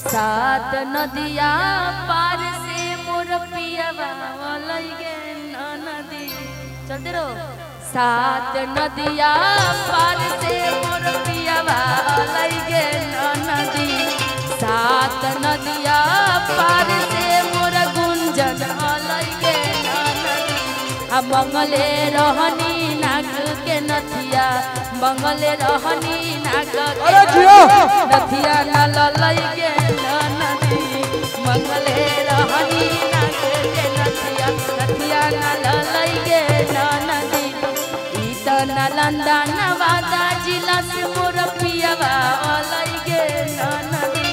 सात नदिया पार से मोर पियवा लगे नदी। चलते रहो। सात नदिया पार से मोर पियवा लगे नदी। सात नदिया पार से मोर गुंजन लगे नदी। मंगले रहनी नाग के नथिया मंगले रहनी नाग नथिया न लगे नदी। मंगले रहनी नाग के नथिया नथिया न लगे नदी। इत नालंदा नवादा जिला से मोर पियवा लगे नदी।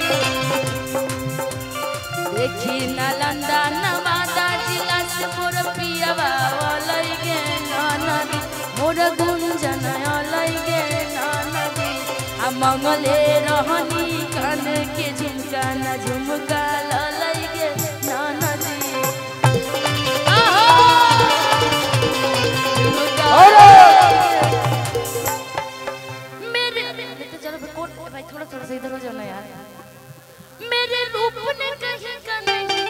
देखी नालंदा नवादा जिला से मोर पियवा लगे नदी। मोर गुंजन लगे नदी। मंगले रहनी कान के झुमका न झुमका लगे नदी। मेरे तो चलो भाई थोड़ा थोड़ा सा इधर हो जाना यार। मेरे रूप ने कहीं का नहीं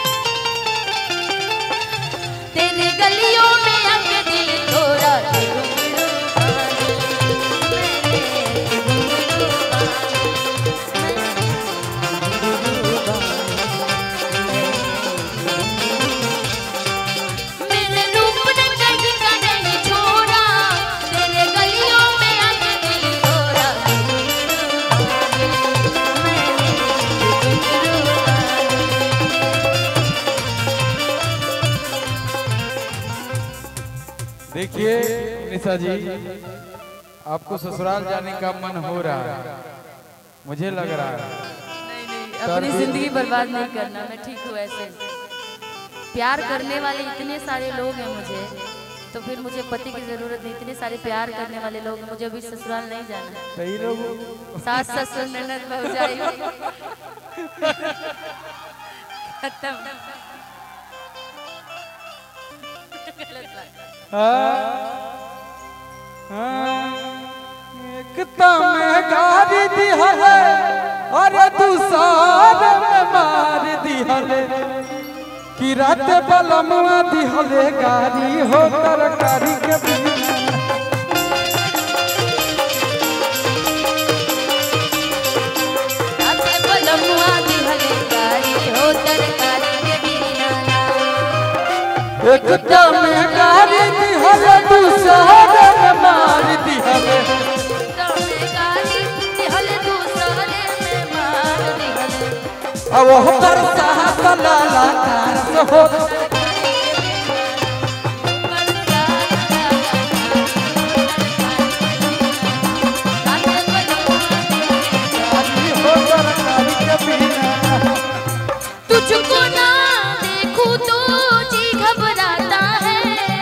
तेरे गलियों में अंग दिल तोड़ा। देखिए निशा जी, आपको ससुराल जाने का मन हो रहा है, मुझे लग रहा है। नहीं, अपनी जिंदगी बर्बाद नहीं करना। मैं ठीक हूँ ऐसे। प्यार करने वाले इतने सारे लोग हैं मुझे, तो फिर मुझे पति की जरूरत नहीं। इतने सारे प्यार करने वाले लोग, मुझे अभी ससुराल नहीं जाना। सही लोग सास ससुर ननद भौजाई खत्म। कितना में गारी दी है और दूसरे में मार दी है कि रात बलमुआ दी हले गारी हो तरकारी के बिना। बलमुआ दी हले गारी हो तरकारी के बिना। एक में गारी दी हले दूसरे में मार दी हले। अब पर साहब लाला कार हो तुझको ना देखूं तो जी घबराता है।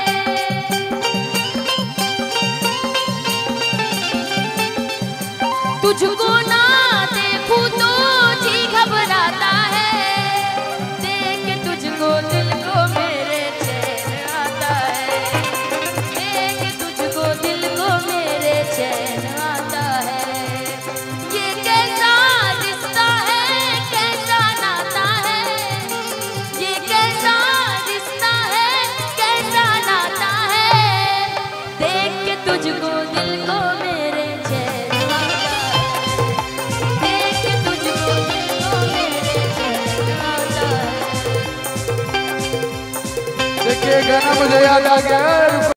तुझको ना देखूं तो जी घबराता है। देख तुझको दिल को मेरे चैन आता है। देख तुझको दिल को मेरे चैन आता है। ये कैसा रिश्ता है कैसा नाता है। ये कैसा रिश्ता है कैसा नाता है। देख के तुझको दिल को मेरे चैन आता है। देख के तुझको दिल को मेरे चैन आता है। देखिए गाना मुझे याद आ गया।